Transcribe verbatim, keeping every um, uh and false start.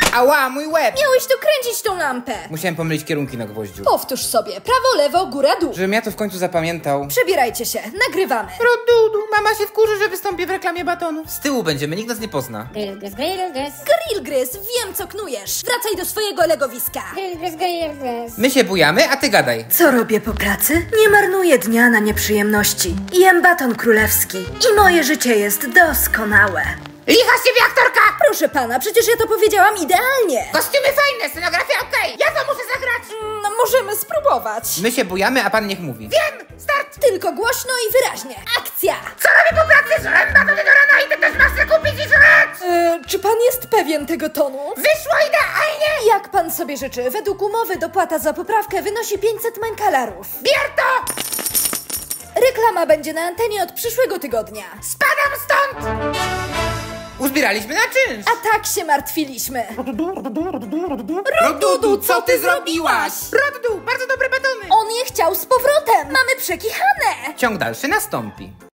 Ała, mój łeb! Miałeś tu kręcić tą lampę. Musiałem pomylić kierunki na gwoździu. Powtórz sobie. Prawo, lewo, góra, dół. Żebym ja to w końcu zapamiętał. Przebierajcie się. Nagrywamy. Rodudu, mama się wkurzy, że wystąpię w reklamie batonu. Z tyłu będziemy, nikt nas nie pozna. Grill gryz, grill gryz. Grill Gryz, wiem co knujesz. Wracaj do swojego legowiska. Grill gryz, grill gryz. My się bujamy, a ty gadaj. Co robię po pracy? Nie marnuję dnia na nieprzyjemności. Jem baton królewski. I moje życie jest doskonałe. Licha z ciebie aktorka! Proszę pana, przecież ja to powiedziałam idealnie. Kostiumy fajne, scenografia okej. Ja to muszę zagrać. No, możemy spróbować. My się bujamy, a pan niech mówi. Wiem! Start! Tylko głośno i wyraźnie. Akcja! Co robię po pracy? Żrem batony do rana i ty też masz se kupić i żreć! E, czy pan jest pewien tego tonu? Wyszło idealnie! Jak pan sobie życzy? Według umowy dopłata za poprawkę wynosi pięćset mankalarów. Bier to! Reklama będzie na antenie od przyszłego tygodnia. Spadam stąd! Uzbieraliśmy na czynsz! A tak się martwiliśmy. Rodudu, co ty zrobiłaś? Rodudu, bardzo dobre batony! On je chciał z powrotem. Mamy przekichane. Ciąg dalszy nastąpi.